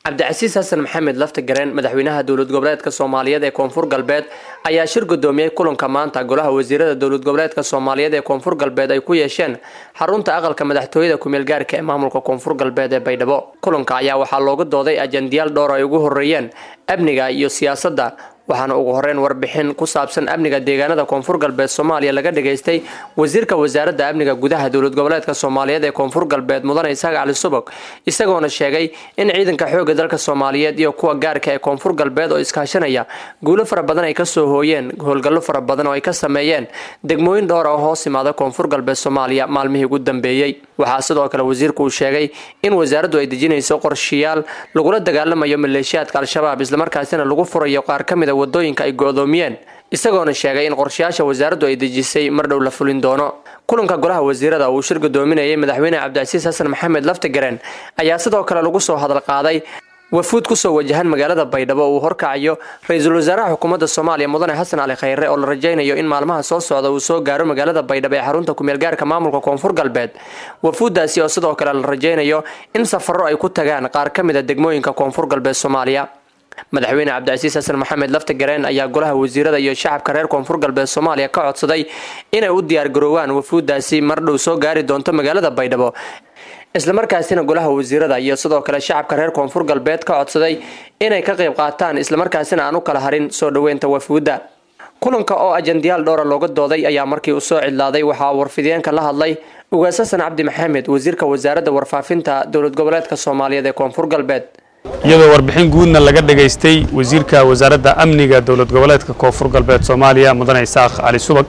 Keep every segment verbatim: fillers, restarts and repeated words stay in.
Cabdicasiis Xasan Maxamed Laftagareen madaxweynaha dowlad goboleedka Soomaaliyeed ee Koonfur Galbeed ayaa shir gudoomiyay kulanka maanta golaha wasiirada dowlad goboleedka Soomaaliyeed ee Koonfur Galbeed ay ku yeesheen xarunta aqalka madaxtooyada ku meel gaarka ee maamulka Koonfur Galbeed ee Baydhabo. Kulanka ayaa waxaa looga dooday ajandiyaal dhowr ay ugu horeeyeen amniga iyo siyaasadda waxaana ugu horeen warbixin ku saabsan amniga deegaanada Koonfur Galbeed Soomaaliya laga dhageystay wasiirka wasaaradda amniga gudaha dowlad goboleedka Soomaaliyeed ee Koonfur Galbeed Mudane Isaaq Cali Subag isagoona sheegay in ciidanka xoogga dalka Soomaaliyeed iyo kuwa gaarka ee Koonfur Galbeed oo iskaashanaya guulo fara badan ay ka soo hooyeen howlgallo fara badan oo ay ka sameeyeen degmooyin dhowr ah oo hoos yimaada Koonfur Galbeed Soomaaliya maalmihii ugu dambeeyay. Waxaa sidoo kale wasiirku uu sheegay in wasaaraddu ay dejinayso qorshayaal lagula dagaalamayo maleeshiyaadka Al-Shabaab isla markaasina lagu furayo qaar ka mid ah wadooyinka ay go'doomiyeen isagoona sheegay in qorshayaasha wasaaraddu ay dejisay mar dhow la fulin doono. Kulanka golaha wasiirada uu shir gudoominayay madaxweyne Cabdicasiis Xasan Maxamed Laftagareen ayaa sidoo kale lagu soo hadal qaaday wafuud ku soo wajahan magaalada Baydhabo uu horkacayo ra'iisul wasaaraha xukuumadda Soomaaliya Mudane Xasan Cali Khayre oo la rajaynayo in maalmaha soo socda uu soo gaaro magaalada Baydhabo ee xarunta ku meel gaarka maamulka Koonfur Galbeed. Wafuudaasi oo sidoo kale la rajaynayo in safarro ay ku tagaan qaar ka mid ah degmooyinka Koonfur Galbeed Soomaaliya. madaxweyne Cabdicasiis Xasan Maxamed Laftagareen ayaa golaha wasiirada iyo shacabka reer Koonfur Galbeed Soomaaliya ka codsaday inay u diyaar garoobaan wafuudaasi mar dhow soo gaari doonto magaalada Baydhabo isla markaasina golaha wasiirada iyo sidoo kale shacabka reer Koonfur Galbeed ka codsaday inay ka qayb qaataan isla markaasina aan u kala harin soo dhaweynta wafuuda. kulanka oo ajandiyaal dhowr looga dooday ayaa markii uu soo cidlaaday waxa uu warfideenka la hadlay Ugaas Xasan Cabdi Maxamed wasiirka wasaaradda warfaafinta dowlad goboleedka Soomaaliyeed ee Koonfur Galbeed iyadoo warbixin guudna laga dhageystay wasiirka wasaaradda amniga dowlad goboleedka Koonfur Galbeed Soomaaliya Mudane Isaaq Cali Subag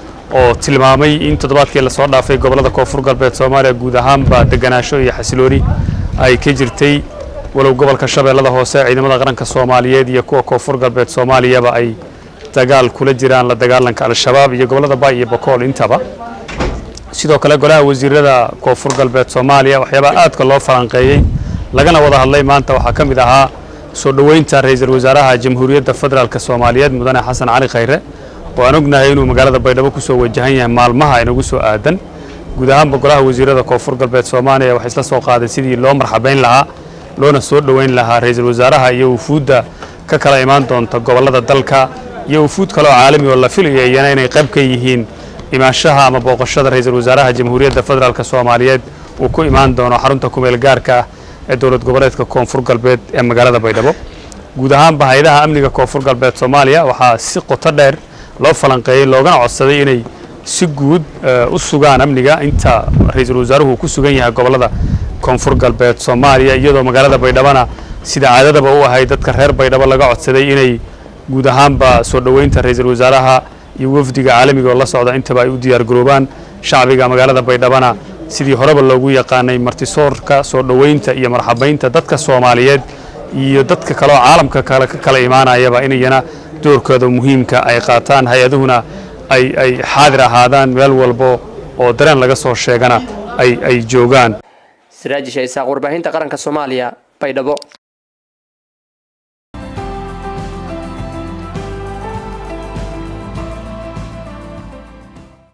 oo tilmaamay in toddobaadkii la soo dhaafay gobolada Koonfur Galbeed Soomaaliya guud ahaanba deganaansho iyo xasilooni ay ka jirtay walow gobolka Shabeellada Hoose ciidamada qaranka Soomaaliyeed iyo kuwa Koonfur Galbeed Soomaaliyaba ay dagaal kula jiraan la dagaalanka Al-Shabaab iyo gobolada Bay iyo Bokool intaba. sidoo kale golaha wasiirada Koonfur Galbeed Soomaaliya waxyaabo aad ka loo falanqeeyay lagana wada hadlay maanta waxa kamid ahaa soo dhaweynta ra'iisul wasaaraha Jamhuuriyadda Federaalka Soomaaliyeed Mudane Xasan Cali Khayre oo aan ognahay inuu magaalada Baydhabo ku soo wajahan yahay maalmaha inagu soo aadan guud ahaan golaha wasiirada Koonfur Galbeed Soomaaliya waxa isla soo qaaday sidii loo marxabeyn lahaa loona soo dhaweyn lahaa ra'iisul wasaaraha iyo wufuudda ka kala imaan doonta gobolada dalka iyo wufuud kale oo caalami oo la filayo inay qayb ka yihiin imaanshaha ama booqashada ra'iisul wasaaraha Jamhuuriyadda Federaalka Soomaaliyeed uu ku imaan doono xarunta ku meel gaarka ee dowlad goboleedka Koonfur Galbeed ee magaalada Baydhabo. guud ahaan hay'adaha amniga Koonfur Galbeed Soomaaliya waxa si qoto dheer loo falanqeeyay loogana codsaday inay si guud u sugaan amniga inta ra'iisul wasaaruhu ku sugan yahay gobolada Koonfur Galbeed Soomaaliya iyadoo magaalada Baydhabo sida caadadaba u ahay dadka reer Baydhabo laga codsaday inay guud ahaanba soo dhaweynta ra'iisul wasaaraha iyo wafdiga caalamiga oo la socda intaba ay u diyaar garoobaan shacbiga magaalada Baydhabo sidii horeba loogu yaqaanay martisoorka soo dhaweynta iyo marxabeynta dadka Soomaaliyeed iyo dadka kale oo caalamka kale ka kala imaanayaba inayna doorkooda muhiimka ay qaataan hay'aduhuna ay ay xaadir ahaadaan meel walba oo dareen laga soo sheegana ay ay joogaan. Siraaj Isaaq warbaahinta qaranka Soomaaliya Baydhabo.